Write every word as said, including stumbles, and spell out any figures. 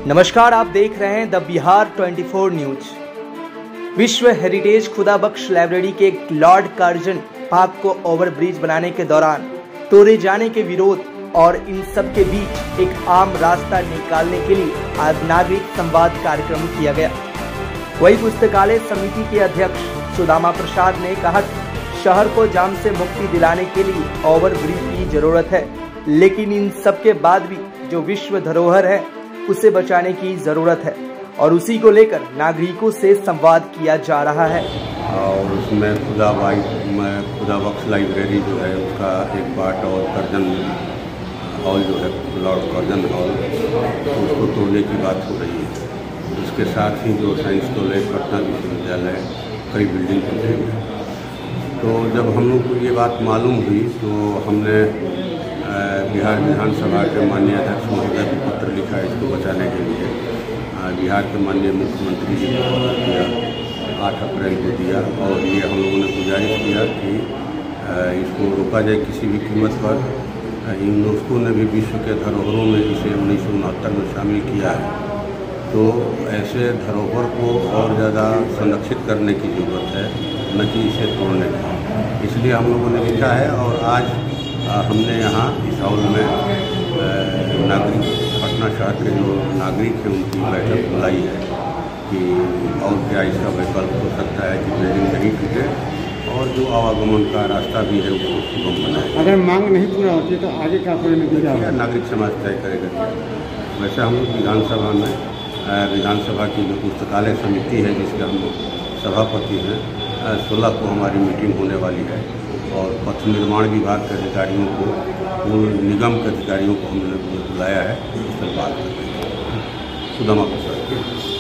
नमस्कार, आप देख रहे हैं द बिहार चौबीस न्यूज। विश्व हेरिटेज खुदाबख्श लाइब्रेरी के लॉर्ड कार्जन पार्क को ओवरब्रिज बनाने के दौरान तोड़े जाने के विरोध और इन सब के बीच एक आम रास्ता निकालने के लिए आज नागरिक संवाद कार्यक्रम किया गया। वही पुस्तकालय समिति के अध्यक्ष सुदामा प्रसाद ने कहा कि शहर को जाम से मुक्ति दिलाने के लिए ओवरब्रिज की जरूरत है, लेकिन इन सब के बाद भी जो विश्व धरोहर है उसे बचाने की जरूरत है और उसी को लेकर नागरिकों से संवाद किया जा रहा है। और उसमें खुदाबाई खुदाबख्श लाइब्रेरी जो है उसका एक पार्ट और कर्जन हॉल जो है लॉर्ड कर्जन हॉल उसको तोड़ने की बात हो रही है। उसके साथ ही जो साइंस कॉलेज पटना विश्वविद्यालय कई बिल्डिंग टूटेंगे। तो जब हम लोग को ये बात मालूम हुई तो हमने बिहार विधानसभा के माननीय अध्यक्ष महोदय को पत्र लिखा इसको बचाने के लिए। बिहार के माननीय मुख्यमंत्री जी को दिया, आठ अप्रैल को दिया और ये हम लोगों ने गुजारिश किया कि इसको रोका जाए किसी भी कीमत पर। यूनेस्को ने भी विश्व के धरोहरों में इसे उन्नीस सौ उनहत्तर में शामिल किया है। तो ऐसे धरोहर को और ज़्यादा संरक्षित करने की ज़रूरत है, न कि इसे तोड़ने की। इसलिए हम लोगों ने लिखा है और आज हमने यहाँ इस हॉल में नागरिक पटना शहर के जो नागरिक हैं उनकी बैठक बुलाई है कि और क्या इसका विकल्प हो सकता है कि बिल्डिंग नहीं टूटे और जो आवागमन का रास्ता भी है उसको सुगम बनाए। अगर मांग नहीं पूरा होती तो आगे क्या नतीजा होगा? नागरिक समाज तय करेगा। वैसे हम लोग विधानसभा में विधानसभा की जो पुस्तकालय समिति है जिसके हम लोग सभापति हैं, सोलह को हमारी मीटिंग होने वाली है और पथ निर्माण विभाग के अधिकारियों को, पूर्ण निगम के अधिकारियों को हमने बुलाया है, इस पर बात कर रहे हैं। सुदामा प्रसाद।